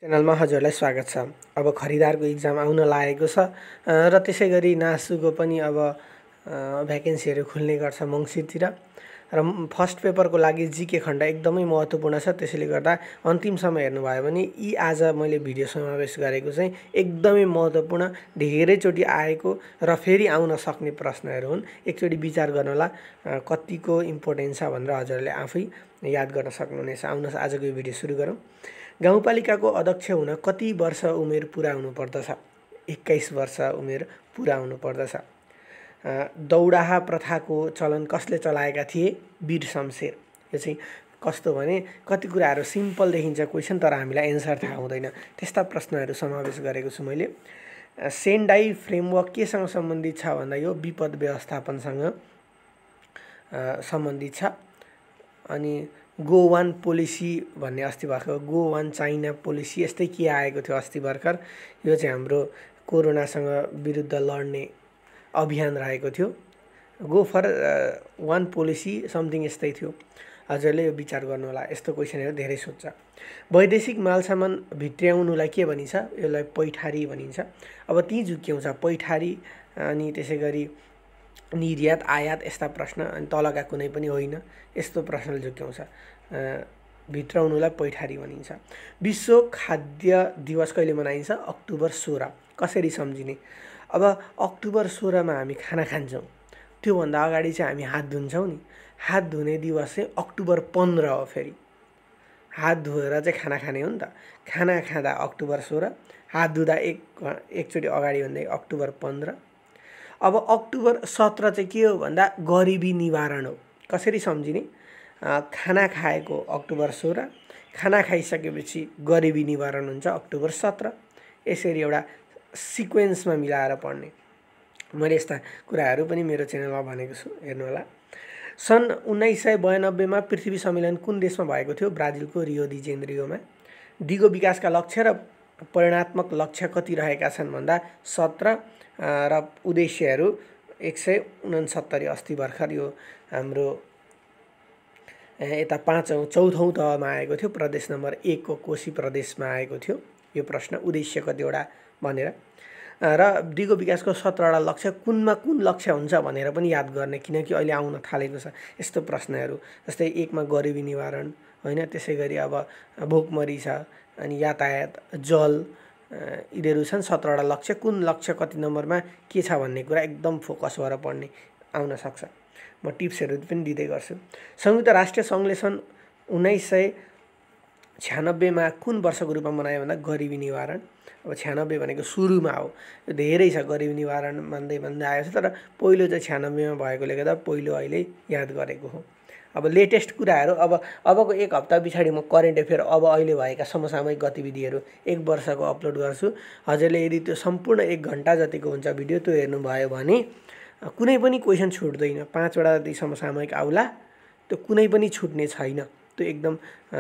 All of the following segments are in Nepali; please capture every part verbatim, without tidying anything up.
च्यानलमा हजुरलाई स्वागत छ। अब खरिदारको इक्जाम आउन लागेको छ र त्यसै गरी नासुको पनि अब भ्याकेन्सीहरू खुल्ने गर्छ मङ्सिरतिर र फर्स्ट पेपरको लागि जीके खण्ड एकदमै महत्त्वपूर्ण छ। त्यसैले गर्दा अन्तिमसम्म हेर्नुभयो भने यी आज मैले भिडियो समावेश गरेको चाहिँ एकदमै महत्त्वपूर्ण धेरैचोटि आएको र फेरि आउन सक्ने प्रश्नहरू हुन्। एकचोटि विचार गर्नुहोला कतिको इम्पोर्टेन्ट छ भनेर हजुरले आफै याद गर्न सक्नुहुनेछ। आउनुहोस् आजको यो भिडियो सुरु गरौँ। गाउँपालिकाको अध्यक्ष हुन कति वर्ष उमेर पुरा हुनुपर्दछ? एक्काइस वर्ष उमेर पुरा हुनुपर्दछ। दौडाहा प्रथाको चलन कसले चलाएका थिए? वीर शमशेर। यो चाहिँ कस्तो भने कति कुराहरू सिम्पल देखिन्छ क्वेसन, तर हामीलाई एन्सर थाहा हुँदैन। त्यस्ता प्रश्नहरू समावेश गरेको छु मैले। सेन्डाई फ्रेमवर्क केसँग सम्बन्धित छ भन्दा यो विपद व्यवस्थापनसँग सम्बन्धित छ। अनि गो वान पोलिसी भन्ने अस्ति भर्खर गो वान चाइना पोलिसी यस्तै के आएको थियो अस्ति भर्खर। यो चाहिँ हाम्रो कोरोनासँग विरुद्ध लड्ने अभियान रहेको थियो। Go for one policy something यस्तै थियो। हजुरले यो विचार गर्नु होला। यस्तो क्वेसनहरू धेरै सोध्छ। वैदेशिक मालसामान भित्र्याउनुलाई के भनिन्छ? यसलाई पैठारी भनिन्छ। अब ती झुक्क्याउँछ पैठारी अनि त्यसै गरी निर्यात आयात यस्ता प्रश्न, अनि तलका कुनै पनि होइन यस्तो प्रश्नले झुक्क्याउँछ। भित्राउनुलाई पैठारी भनिन्छ। विश्व खाद्य दिवस कहिले मनाइन्छ? अक्टोबर सोह्र। कसरी सम्झिने? अब अक्टोबर सोह्रमा हामी खाना खान्छौँ, त्योभन्दा अगाडि चाहिँ हामी हात धुन्छौँ नि। हात धुने दिवस चाहिँ अक्टोबर पन्ध्र हो। फेरि हात धोएर चाहिँ खाना खाने हो नि त। खाना खाँदा अक्टोबर सोह्र, हात धुँदा एक एकचोटि अगाडि भन्दा अक्टोबर पन्ध्र। अब अक्टोबर सत्र चाहिँ के हो भन्दा गरिबी निवारण हो। कसरी सम्झिने? खाना खाएको अक्टोबर सोह्र, खाना खाइसकेपछि गरिबी निवारण हुन्छ अक्टोबर सत्र। यसरी एउटा सिक्वेन्समा मिलाएर पढ्ने। मैले यस्ता कुराहरू पनि मेरो च्यानलमा भनेको छु, हेर्नु होला। सन् उन्नाइस सय बयानब्बेमा पृथ्वी सम्मेलन कुन देशमा भएको थियो? ब्राजिलको रियो डी जेनेरियोमा। दिगो विकासका लक्ष्य र परिणात्मक लक्ष्य कति रहेका छन् भन्दा सत्र र उद्देश्यहरू एक सय उनसत्तरी। अस्ति भर्खर यो हाम्रो यता पाँचौँ चौथौँ तहमा आएको थियो। प्रदेश नम्बर एकको कोशी प्रदेशमा आएको थियो यो प्रश्न, उद्देश्य कतिवटा भनेर। र दिगो विकासको सत्रवटा लक्ष्य कुनमा कुन लक्ष्य हुन्छ भनेर पनि याद गर्ने, किनकि अहिले आउन थालेको छ यस्तो प्रश्नहरू। जस्तै एकमा गरिबी निवारण होइन, त्यसै गरी अब भोकमरी छ, अनि यातायात, जल, यिनीहरू छन् सत्रवटा लक्ष्य। कुन लक्ष्य कति नम्बरमा के छ भन्ने कुरा एकदम फोकस भएर पढ्ने आउन सक्छ। म टिप्सहरू पनि दिँदै गर्छु। संयुक्त राष्ट्र सङ्घले सन् उन्नाइस सय छ्यानब्बेमा कुन वर्षको रूपमा मनायो भन्दा गरिबी निवारण। अब छ्यानब्बे भनेको सुरुमा हो, यो धेरै छ गरिबी निवारण भन्दै भन्दै आएको छ, तर पहिलो चाहिँ छ्यानब्बेमा भएकोले गर्दा पहिलो अहिले याद गरेको हो। अब लेटेस्ट कुराहरू अब अबको एक हप्ता पछाडि म करेन्ट एफेयर अब अहिले भएका समसामयिक गतिविधिहरू एक वर्षको अपलोड गर्छु। हजुरले यदि त्यो सम्पूर्ण एक घन्टा जतिको हुन्छ भिडियो त्यो हेर्नुभयो भने कुनै पनि क्वेसन छुट्दैन। पाँचवटा जति समसामयिक आउला, त्यो कुनै पनि छुट्ने छैन। त्यो एकदम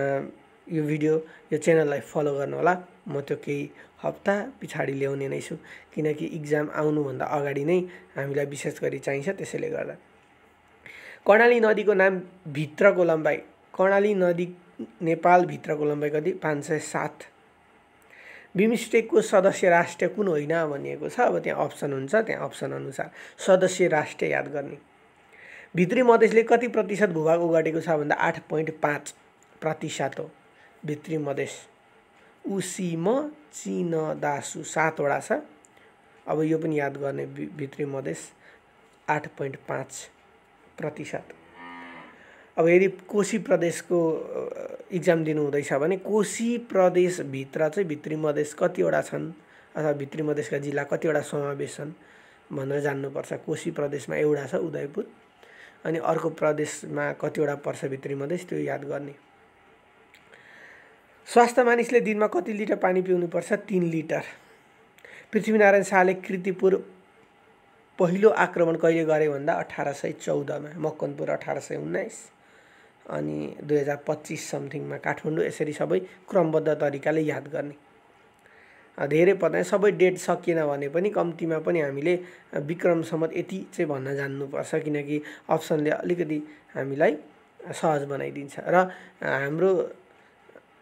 यो भिडियो यो च्यानललाई फलो गर्नु होला। म त्यो केही हप्ता पछाडि ल्याउने नै छु, किनकि इक्जाम आउनुभन्दा अगाडि नै हामीलाई विशेष गरी चाहिन्छ। त्यसैले गर्दा कर्णाली नदीको नाम भित्रको लम्बाइ, कर्णाली नदी नेपाल भित्रको लम्बाइ कति? पाँच सय सात। बिमस्टेकको सदस्य राष्ट्र कुन होइन भनिएको छ। अब त्यहाँ अप्सन हुन्छ, त्यहाँ अप्सन अनुसार सदस्य राष्ट्र याद गर्ने। भित्री मधेसले कति प्रतिशत भूभाग ओगटेको छ भन्दा आठ पोइन्ट पाँच प्रतिशत हो भित्री मधेस। उसी म चिन दासु सातवटा छ। अब यो पनि याद गर्ने, भित्री मधेस आठ पोइन्ट पाँच प्रतिशत। अब यदि कोशी प्रदेशको इक्जाम दिनु हुँदैछ भने कोशी प्रदेशभित्र चाहिँ भित्री मधेस कतिवटा छन् अथवा भित्री मधेसका जिल्ला कतिवटा समावेश छन् भनेर जान्नुपर्छ। कोशी प्रदेशमा एउटा छ उदयपुर, अनि अर्को प्रदेशमा कतिवटा पर्छ भित्री मधेस, त्यो याद गर्ने। स्वास्थ्य मानिसले दिनमा कति लिटर पानी पिउनुपर्छ? तीन लिटर। पृथ्वीनारायण शाहले कीर्तिपुर पहिलो आक्रमण कहिले गरे भन्दा अठार सय चौधमा, मकनपुर अठार सय उन्नाइस, अनि दुई हजार पच्चिस समथिङमा काठमाडौँ। यसरी सबै क्रमबद्ध तरिकाले याद गर्ने। धेरै पर्दैन, सबै डेट सकिएन भने पनि कम्तीमा पनि हामीले विक्रम सम्वत यति चाहिँ भन्न जान्नुपर्छ, किनकि अप्सनले अलिकति हामीलाई सहज बनाइदिन्छ। र हाम्रो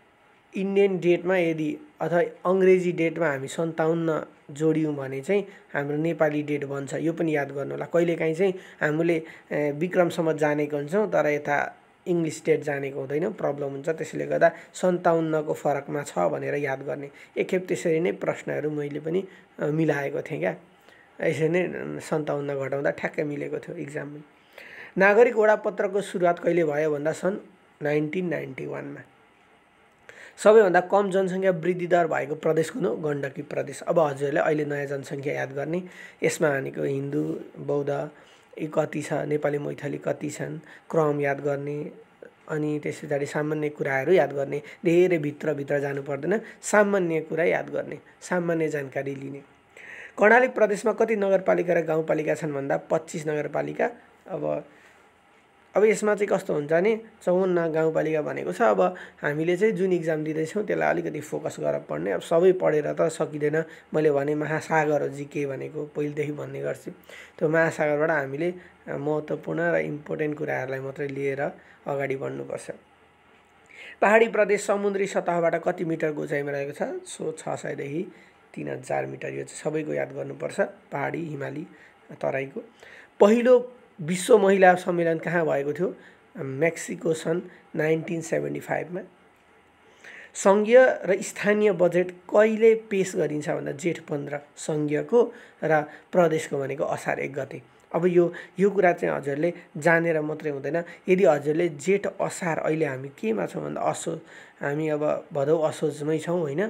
इन्डियन डेटमा यदि अथवा अङ्ग्रेजी डेटमा हामी सन्ताउन्न जोड्यौँ भने चाहिँ हाम्रो नेपाली डेट बन्छ। यो पनि याद गर्नु होला। कहिलेकाहीँ चाहिँ हामीले विक्रमसम्म जानेको हुन्छौँ तर यता इङ्ग्लिस डेट जानेको हुँदैन, प्रब्लम हुन्छ। त्यसैले गर्दा सन्ताउन्नको फरकमा छ भनेर याद गर्ने। एकखेप त्यसरी नै प्रश्नहरू मैले पनि मिलाएको थिएँ क्या, यसरी नै सन्ताउन्न घटाउँदा ठ्याक्कै मिलेको थियो इक्जाममा। नागरिक वडापत्रको सुरुवात कहिले भयो भन्दा सन् नाइन्टिन नाइन्टी वानमा। सबैभन्दा कम जनसङ्ख्या वृद्धि दर भएको प्रदेश कुन हो? गण्डकी प्रदेश। अब हजुरहरूले अहिले नयाँ जनसङ्ख्या याद गर्ने, यसमा भनेको हिन्दू बौद्ध यी कति छ, नेपाली मैथली कति छन्, क्रम याद गर्ने, अनि त्यस पछाडि सामान्य कुराहरू याद गर्ने। धेरै भित्रभित्र जानु पर्दैन, सामान्य कुरा याद गर्ने, सामान्य जानकारी लिने। कर्णाली प्रदेशमा कति नगरपालिका र गाउँपालिका छन् भन्दा पच्चिस नगरपालिका। अब अब यसमा चाहिँ कस्तो हुन्छ भने चौवन्न गाउँपालिका भनेको छ। अब हामीले चाहिँ जुन इक्जाम दिँदैछौँ त्यसलाई अलिकति फोकस गरेर पढ्ने। अब सबै पढेर त सकिँदैन। मैले भने महासागर हो जिके भनेको, पहिलेदेखि भन्ने गर्छु। त्यो महासागरबाट हामीले महत्त्वपूर्ण र इम्पोर्टेन्ट कुराहरूलाई मात्रै लिएर अगाडि बढ्नुपर्छ। पहाडी प्रदेश समुद्री सतहबाट कति मिटरको उचाइमा रहेको छ? सो छ सयदेखि तिन हजार मिटर। यो चाहिँ सबैको याद गर्नुपर्छ, पहाडी हिमाली तराईको। पहिलो विश्व महिला सम्मेलन कहाँ भएको थियो? मेक्सिको सन् नाइन्टिन सेभेन्टी फाइभमा। सङ्घीय र स्थानीय बजेट कहिले पेश गरिन्छ भन्दा जेठ पन्ध्र सङ्घीयको र प्रदेशको भनेको असार एक गते। अब यो यो कुरा चाहिँ हजुरले जानेर मात्रै हुँदैन। यदि हजुरले जेठ असार, अहिले हामी केमा छौँ भन्दा असोज, हामी अब भदौ असोजमै छौँ होइन।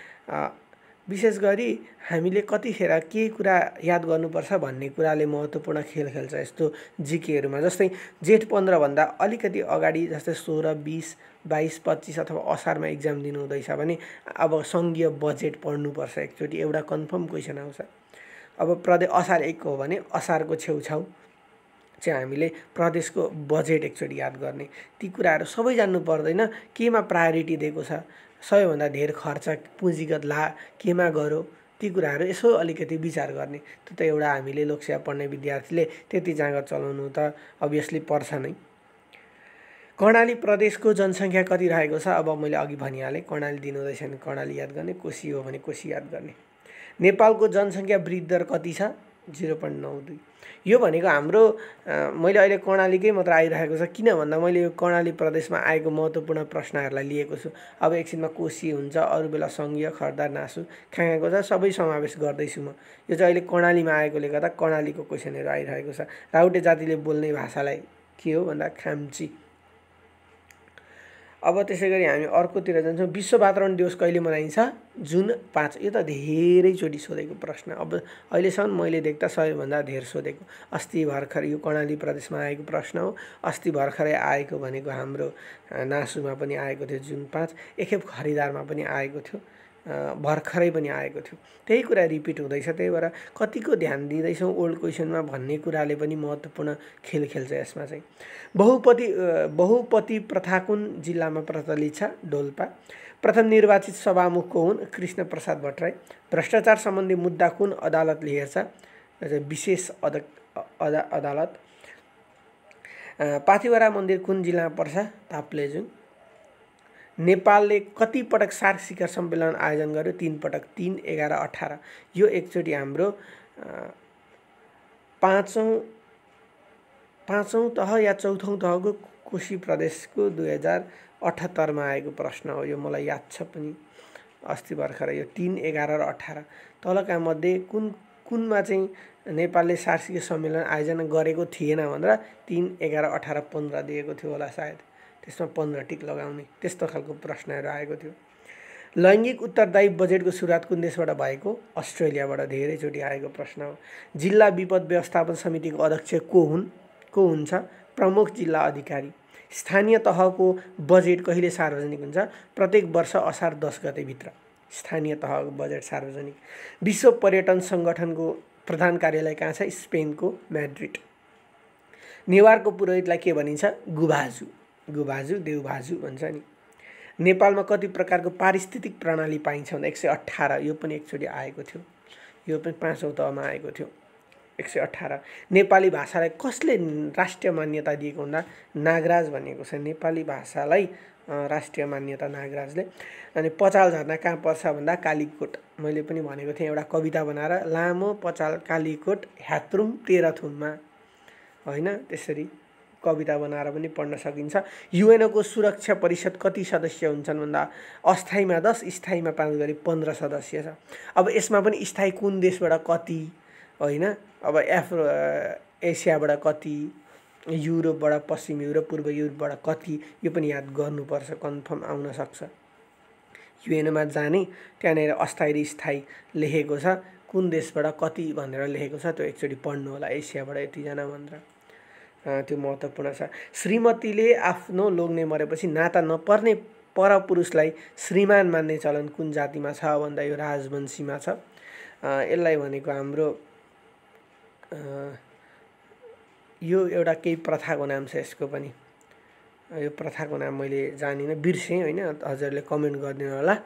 विशेष गरी हामीले कतिखेर के कुरा याद गर्नुपर्छ भन्ने कुराले महत्त्वपूर्ण खेल खेल्छ यस्तो जिकेहरूमा। जस्तै जेठ पन्ध्रभन्दा अलिकति अगाडि, जस्तै सोह्र बिस बाइस पच्चिस अथवा असारमा इक्जाम दिनु हुँदैछ भने अब सङ्घीय बजेट पढ्नुपर्छ एकचोटि, एउटा कन्फर्म क्वेसन आउँछ। अब प्रदेश असार एक हो भने असारको छेउछाउ चाहिँ हामीले प्रदेशको बजेट एकचोटि याद गर्ने। ती कुराहरू सबै जान्नु पर्दैन, केमा प्रायोरिटी दिएको छ, सबैभन्दा धेर खर्च पुँजीगत ला केमा गर्यो, ती कुराहरू यसो अलिकति विचार गर्ने। त्यो त एउटा हामीले लोकसेवा पढ्ने विद्यार्थीले त्यति जाँगर चलाउनु त अभियसली पर्छ नै। कर्णाली प्रदेशको जनसङ्ख्या कति रहेको छ? अब मैले अघि भनिहालेँ, कर्णाली दिनुहुँदैछ भने कर्णाली याद गर्ने, कोशी हो भने कोशी याद गर्ने। नेपालको जनसङ्ख्या वृद्धि दर कति छ? जिरो पोइन्ट नौ दुई। यो भनेको हाम्रो मैले अहिले कर्णालीकै मात्र आइरहेको छ, किन भन्दा मैले यो कर्णाली प्रदेशमा आएको महत्त्वपूर्ण प्रश्नहरूलाई लिएको छु। अब एकछिनमा कोशी हुन्छ, अरू बेला सङ्घीय, खरिदार, नासु कहाँ कहाँको छ सबै समावेश गर्दैछु म। यो चाहिँ अहिले कर्णालीमा आएकोले गर्दा कर्णालीको क्वेसनहरू आइरहेको छ। राउटे जातिले बोल्ने भाषालाई के हो भन्दा खाम्ची। अब त्यसै गरी हामी अर्कोतिर जान्छौँ। विश्व वातावरण दिवस कहिले मनाइन्छ? जुन पाँच। यो त धेरैचोटि सोधेको प्रश्न, अब अहिलेसम्म मैले देख्दा सबैभन्दा धेर सोधेको। अस्ति भर्खर यो कर्णाली प्रदेशमा आएको प्रश्न हो। अस्ति भर्खरै आएको भनेको हाम्रो नासुमा पनि आएको थियो जुन पाँच, एकखेप खरिदारमा पनि आएको थियो, भर्खरै पनि आएको थियो। त्यही कुरा रिपिट हुँदैछ, त्यही भएर कतिको ध्यान दिँदैछौँ ओल्ड क्वेसनमा भन्ने कुराले पनि महत्त्वपूर्ण खेल खेल्छ यसमा चाहिँ। बहुपति बहुपति प्रथा कुन जिल्लामा प्रचलित छ? डोल्पा। प्रथम निर्वाचित सभामुख को हुन्? कृष्ण प्रसाद भट्टराई। भ्रष्टाचार सम्बन्धी मुद्दा कुन अदालतले हेर्छ? विशेष अद अदा अदालत। पाथिभरा मन्दिर कुन जिल्लामा पर्छ? ताप्लेजुङ। नेपालले कति पटक सार्क शिखर सम्मेलन आयोजन गर्यो? तीन पटक, तीन एघार अठार। यो एकचोटि हाम्रो पाँचौँ पाँचौँ तह या चौथौँ तहको कोशी प्रदेशको दुई हजार अठहत्तरमा आएको प्रश्न हो। यो मलाई याद छ पनि अस्ति भर्खर। यो तीन एघार र अठार तलका मध्ये कुन कुनमा चाहिँ नेपालले सार्क शिखर सम्मेलन आयोजना गरेको थिएन भनेर तीन एघार अठार पन्ध्र दिएको थियो होला सायद, त्यसमा पन्ध्र टिक लगाउने त्यस्तो खालको प्रश्नहरू आएको थियो। लैङ्गिक उत्तरदायी बजेटको सुरुवात कुन देशबाट भएको? अस्ट्रेलियाबाट। धेरैचोटि आएको प्रश्न हो। जिल्ला विपद व्यवस्थापन समितिको अध्यक्ष को हुन् को हुन्छ? प्रमुख जिल्ला अधिकारी। स्थानीय तहको बजेट कहिले सार्वजनिक हुन्छ? प्रत्येक वर्ष असार दस गतेभित्र स्थानीय तहको बजेट सार्वजनिक। विश्व पर्यटन सङ्गठनको प्रधान कार्यालय कहाँ छ? स्पेनको म्याड्रिड। नेवारको पुरोहितलाई के भनिन्छ? गुभाजु। गुभाजु देवभाजु भन्छ नि। नेपालमा कति प्रकारको पारिस्थितिक प्रणाली पाइन्छ भन्दा एक सय अठार। यो पनि एकचोटि आएको थियो, यो पनि पाँचौँ तहमा आएको थियो। एक सय अठार। नेपाली भाषालाई कसले राष्ट्रिय मान्यता दिएको भन्दा नागराज भनिएको छ। नेपाली भाषालाई राष्ट्रिय मान्यता नागराजले। अनि पचाल झरना कहाँ पर्छ भन्दा कालीकोट, मैले पनि भनेको थिएँ एउटा कविता बनाएर, लामो पचाल कालीकोट ह्यात्रुम तेह्रथुममा, होइन, त्यसरी कविता बनाएर पनि पढ्न सकिन्छ। युएनको सुरक्षा परिषद कति सदस्य हुन्छन् भन्दा अस्थायीमा दस, स्थायीमा पाँच गरी पन्ध्र सदस्य छ। अब यसमा पनि स्थायी कुन देशबाट कति, होइन, अब एफ्रो एसियाबाट कति, युरोपबाट, पश्चिम युरोप, पूर्व युरोपबाट कति, यो पनि याद गर्नुपर्छ, कन्फर्म आउन सक्छ। युएनमा जाने त्यहाँनिर अस्थायी र स्थायी लेखेको छ, कुन देशबाट कति भनेर लेखेको छ, त्यो एकचोटि पढ्नु होला, एसियाबाट यतिजना भनेर, त्यो महत्त्वपूर्ण छ। श्रीमतीले आफ्नो लोग्ने मरेपछि नाता नपर्ने परपुरुषलाई श्रीमान मान्ने चलन कुन जातिमा छ भन्दा यो राजवंशीमा छ। यसलाई भनेको हाम्रो यो एउटा केही प्रथाको नाम छ, यसको पनि यो प्रथाको नाम मैले जानिनँ, बिर्सेँ, होइन, हजुरले कमेन्ट गरिदिनु होला।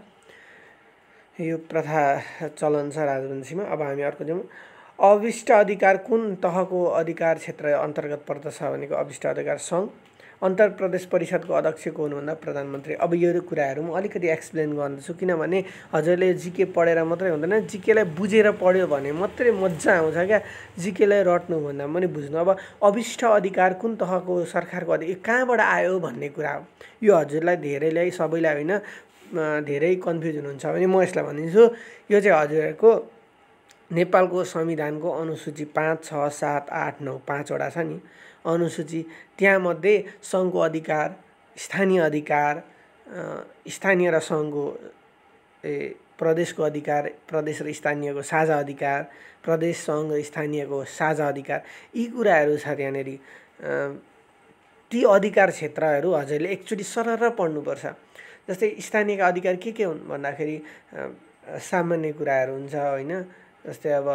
यो प्रथा चलन छ राजवंशीमा। अब हामी अर्को जाउँ। अभिष्ट अधिकार कुन तहको अधिकार क्षेत्र अन्तर्गत पर्दछ भनेको अभिष्ट अधिकार सङ्घ। अन्तर प्रदेश परिषदको अध्यक्ष को हुनु भन्दा प्रधानमन्त्री। अब यो कुराहरू म अलिकति एक्सप्लेन गर्दैछु, किनभने हजुरले जिके पढेर मात्रै हुँदैन, जिकेलाई बुझेर पढ्यो भने मात्रै मजा आउँछ क्या, जिकेलाई रट्नु भन्दा पनि बुझ्नु। अब अभिष्ट अधिकार कुन तहको सरकारको अधिकार कहाँबाट आयो भन्ने कुरा हो। यो हजुरलाई धेरैलाई, सबैलाई होइन, धेरै कन्फ्युज हुनुहुन्छ भने म यसलाई भनिदिन्छु। यो चाहिँ हजुरहरूको नेपालको संविधानको अनुसूची पाँच, छ, सात, आठ, नौ, पाँचवटा छ नि अनुसूची, त्यहाँमध्ये सङ्घको अधिकार, स्थानीय अधिकार, स्थानीय र सङ्घको ए प्रदेशको अधिकार, प्रदेश र स्थानीयको साझा अधिकार, प्रदेश सङ्घ र स्थानीयको साझा अधिकार, यी कुराहरू छ त्यहाँनिर। ती अधिकार क्षेत्रहरू हजुरले एकचोटि सरर पढ्नुपर्छ। जस्तै स्थानीयका अधिकार के के हुन् भन्दाखेरि सामान्य कुराहरू हुन्छ, होइन, जस्तै अब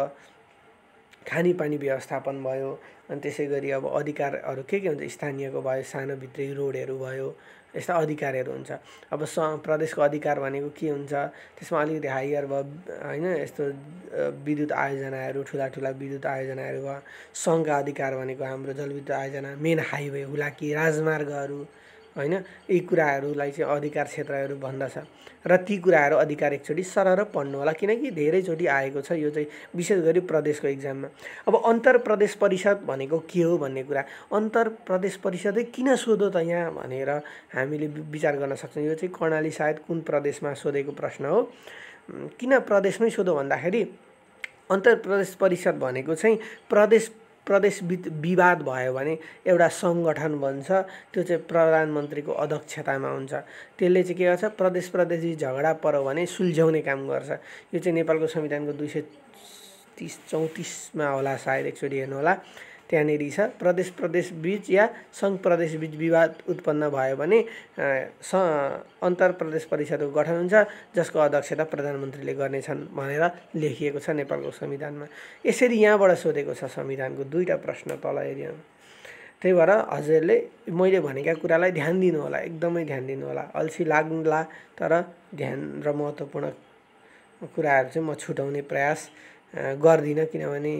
खानेपानी व्यवस्थापन भयो, अनि त्यसै गरी अब अधिकारहरू के के हुन्छ, स्थानीयको भयो, सानो भित्री रोडहरू भयो, यस्ता अधिकारहरू हुन्छ। अब स प्रदेशको अधिकार भनेको के हुन्छ, त्यसमा अलिकति हायर भयो, होइन, यस्तो विद्युत आयोजनाहरू, ठुला ठुला विद्युत आयोजनाहरू भयो। सङ्घका अधिकार भनेको हाम्रो जलविद्युत आयोजना, मेन हाइवे, हुलाकी, राजमार्गहरू, होइन, यी कुराहरूलाई चाहिँ अधिकार क्षेत्रहरू भन्दछ। र ती कुराहरू अधिकार एकचोटि सरर पढ्नु होला, किनकि धेरैचोटि आएको छ यो चाहिँ, विशेष गरी प्रदेशको इक्जाममा। अब अन्तर प्रदेश परिषद भनेको के हो भन्ने कुरा, अन्तर प्रदेश परिषदै किन सोधो त यहाँ भनेर हामीले विचार गर्न सक्छौँ। यो चाहिँ कर्णाली सायद कुन प्रदेशमा सोधेको प्रश्न हो, किन प्रदेशमै सोधो भन्दाखेरि अन्तर प्रदेश परिषद भनेको चाहिँ प्रदेश प्रदेश विवाद भयो भने एउटा सङ्गठन बन्छ, त्यो चाहिँ प्रधानमन्त्रीको अध्यक्षतामा हुन्छ। त्यसले चाहिँ के गर्छ, प्रदेश प्रदेशी झगडा पऱ्यो भने सुल्झाउने काम गर्छ। यो चाहिँ नेपालको संविधानको दुई सय तिस चौतिसमा होला सायद, एकचोटि हेर्नु होला, त्यहाँनिर छ। प्रदेश प्रदेश बीच या सङ्घ प्रदेश बीच विवाद उत्पन्न भयो भने स अन्तर प्रदेश परिषदको गठन हुन्छ, जसको अध्यक्षता प्रधानमन्त्रीले गर्नेछन् भनेर लेखिएको छ नेपालको संविधानमा। यसरी यहाँबाट सोधेको छ संविधानको दुईवटा प्रश्न तल एरियामा। त्यही भएर हजुरले मैले भनेका कुरालाई ध्यान दिनु होला, एकदमै ध्यान दिनु होला। अल्छी लाग्ला तर ध्यान र महत्त्वपूर्ण कुराहरू चाहिँ म छुटाउने प्रयास गर्दिनँ, किनभने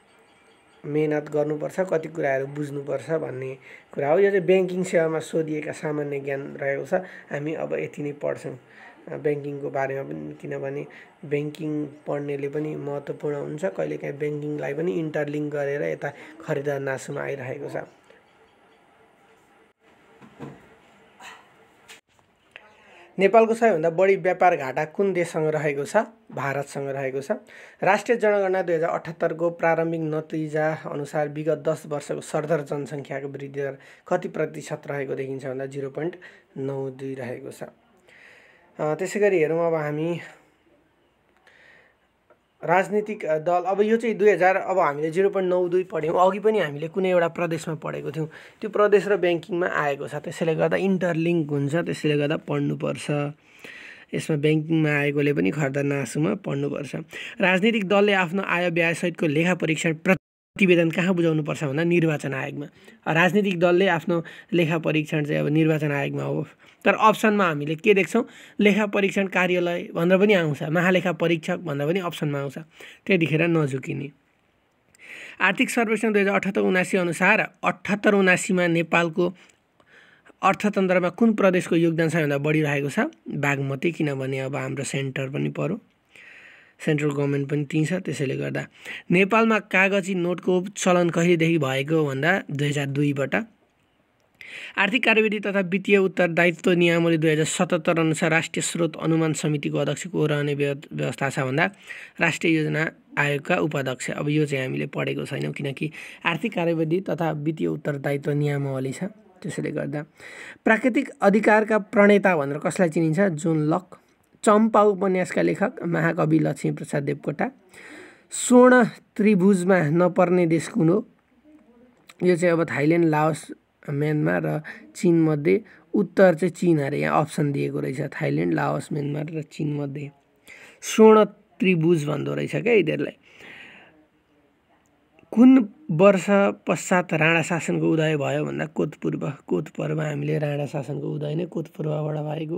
मेहनत गर्नुपर्छ, कति कुराहरू बुझ्नुपर्छ भन्ने कुरा हो। यो चाहिँ ब्याङ्किङ सेवामा सोधिएका सामान्य ज्ञान रहेको छ। हामी अब यति नै पढ्छौँ ब्याङ्किङको बारेमा पनि, किनभने ब्याङ्किङ पढ्नेले पनि महत्त्वपूर्ण हुन्छ। कहिलेकाहीँ ब्याङ्किङलाई पनि इन्टरलिङ्क गरेर यता खरिदार नासुमा आइरहेको छ। नेपालको सबैभन्दा बढी व्यापार घाटा कुन देशसँग रहेको छ? भारतसँग रहेको छ। राष्ट्रिय जनगणना दुई हजार अठहत्तरको प्रारम्भिक नतिजा अनुसार विगत दस वर्षको सरदर जनसङ्ख्याको वृद्धि दर कति प्रतिशत रहेको देखिन्छ भन्दा जिरो पोइन्ट नौ दुई रहेको छ। त्यसै गरी हेरौँ अब हामी राजनीतिक दल। अब यो चाहिँ दुई हजार अब हामीले जिरो पोइन्ट नौ दुई पढ्यौँ, अघि पनि हामीले कुनै एउटा प्रदेशमा पढेको थियौँ, त्यो प्रदेश र ब्याङ्किङमा आएको छ, त्यसैले गर्दा इन्टरलिङ्क हुन्छ, त्यसैले गर्दा पढ्नुपर्छ। यसमा ब्याङ्किङमा आएकोले पनि खरिदार नासुमा पढ्नुपर्छ। राजनीतिक दलले आफ्नो आय व्यय सहितको लेखा परीक्षण प्रतिवेदन कहाँ बुझाउनुपर्छ भन्दा निर्वाचन आयोगमा। राजनीतिक दलले आफ्नो लेखा परीक्षण चाहिँ अब निर्वाचन आयोगमा हो, तर अप्सनमा हामीले के देख्छौँ, लेखा परीक्षण कार्यालय भनेर पनि आउँछ, महालेखा परीक्षक भन्दा पनि अप्सनमा आउँछ, त्यतिखेर नझुकिने। आर्थिक सर्वेक्षण दुई हजार अठहत्तर उनासी अनुसार अठहत्तर उनासीमा नेपालको अर्थतन्त्रमा कुन प्रदेशको योगदान सबैभन्दा बढी रहेको छ? बागमती, किनभने अब हाम्रो सेन्टर पनि पर्यो, सेन्ट्रल गभर्मेन्ट पनि त्यहीँ छ, त्यसैले गर्दा। नेपालमा कागजी नोटको चलन कहिलेदेखि भएको भन्दा दुई हजार दुईबाट। आर्थिक कार्यविधि तथा वित्तीय उत्तरदायित्व नियमावली दुई हजार सतहत्तर अनुसार राष्ट्रिय स्रोत अनुमान समितिको अध्यक्ष को रहने व्यवस्था छ भन्दा राष्ट्रिय योजना आयोगका उपाध्यक्ष। अब यो चाहिँ हामीले पढेको छैनौँ किनकि आर्थिक कार्यविधि तथा वित्तीय उत्तरदायित्व नियमावली छ, त्यसैले गर्दा। प्राकृतिक अधिकारका प्रणेता भनेर कसलाई चिनिन्छ? John lock. चम्पा उपन्यासका लेखक महाकवि लक्ष्मीप्रसाद देवकोटा। स्वर्ण त्रिभुजमा नपर्ने देश कुन हो? यो चाहिँ अब थाइल्यान्ड, लाओस, म्यानमार र चीन मध्ये उत्तर चाहिँ चीन अरे, यहाँ अप्सन दिएको रहेछ, थाइल्यान्ड, लाओस, म्यानमार र चीन मध्ये स्वर्ण त्रिभुज भन्दो रहेछ क्या यिनीहरूलाई। कुन वर्ष पश्चात राणा शासनको उदय भयो भन्दा कोतपूर्व। कोतपूर्व हामीले राणा शासनको उदय नै कोतपूर्वबाट भएको।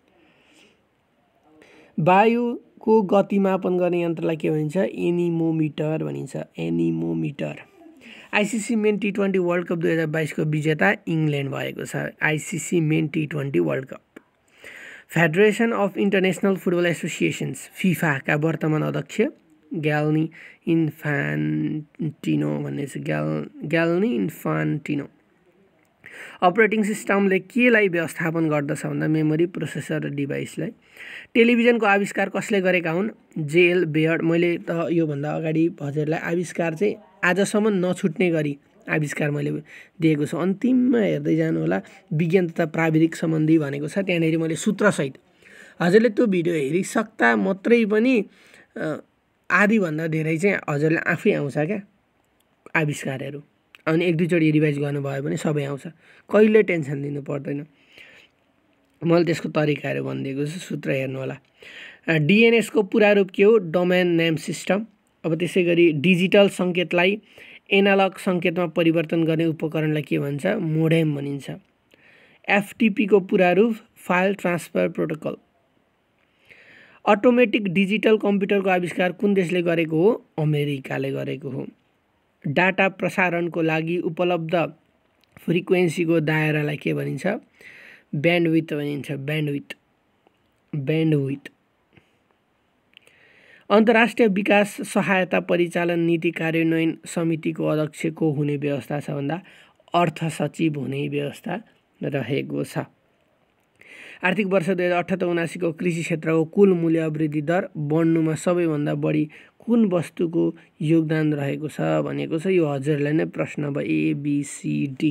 वायुको गति मापन गर्ने यन्त्रलाई के भनिन्छ? एनिमोमिटर भनिन्छ, anemometer. ICC men T twenty world cup दुई हजार बाइसको विजेता इङ्ल्यान्ड भएको छ, ICC men T twenty world cup. Federation of international football associations फिफाका वर्तमान अध्यक्ष ग्याल्नी इन्फान्टिनो भन्ने छ, ग्याल ग्याल्नी इन्फान्टिनो। अपरेटिङ सिस्टमले केलाई व्यवस्थापन गर्दछ भन्दा मेमोरी, प्रोसेसर र डिभाइसलाई। टेलिभिजनको आविष्कार कसले गरेका हुन्? JL Baird. मैले त योभन्दा अगाडि हजुरलाई आविष्कार चाहिँ आजसम्म नछुट्ने गरी आविष्कार मैले दिएको छु, अन्तिममा हेर्दै जानु होला। विज्ञान तथा प्राविधिक सम्बन्धी भनेको छ, त्यहाँनिर मैले सूत्रसहित हजुरले त्यो भिडियो हेरिसक्दा मात्रै पनि आधीभन्दा धेरै चाहिँ हजुरले आफै आउँछ क्या आविष्कारहरू, अनि एक दुईचोटि रिभाइज गर्नुभयो भने सबै आउँछ, कहिले टेन्सन लिनु पर्दैन। मैले त्यसको तरिकाहरू भनिदिएको छु, सूत्र हेर्नु होला। डिएनएसको पुरा रूप के हो? Domain name system. अब त्यसै गरी डिजिटल सङ्केतलाई एनालग सङ्केतमा परिवर्तन गर्ने उपकरणलाई के भन्छ? मोडेम भनिन्छ। एफटिपीको पुरा रूप file transfer protocol. Automatic digital कम्प्युटरको आविष्कार कुन देशले गरेको हो? अमेरिकाले गरेको हो। डाटा प्रसारणको लागि उपलब्ध फ्रिक्वेन्सीको दायरालाई के भनिन्छ? ब्यान्डविथ भनिन्छ, ब्यान्डविथ ब्यान्डविथ। अन्तर्राष्ट्रिय विकास सहायता परिचालन नीति कार्यान्वयन समितिको अध्यक्ष को हुने व्यवस्था छ भन्दा अर्थ सचिव हुने व्यवस्था रहेको छ। आर्थिक वर्ष दुई हजार अठहत्तर उनासीको कृषि क्षेत्रको कुल मूल्य वृद्धि दर बढ्नुमा सबैभन्दा बढी कुन वस्तुको योगदान रहेको छ भनेको छ। यो हजुरलाई नै प्रश्न भयो, एबिसिडी।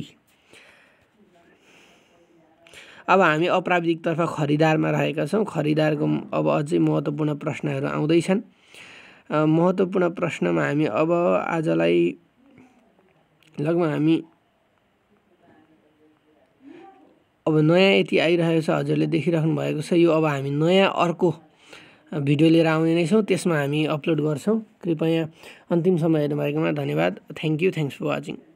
अब हामी अप्राविधिकतर्फ खरिदारमा रहेका छौँ। खरिदारको अब अझै महत्त्वपूर्ण प्रश्नहरू आउँदैछन्। महत्त्वपूर्ण प्रश्नमा हामी अब आजलाई लगभग हामी अब नयाँ यति आइरहेको छ, हजुरले देखिराख्नु भएको छ। यो अब हामी नयाँ अर्को भिडियो लिएर आउने नै छौँ, त्यसमा हामी अपलोड गर्छौँ। कृपया अन्तिमसम्म हेर्नुभएकोमा धन्यवाद। Thank you, thanks for watching.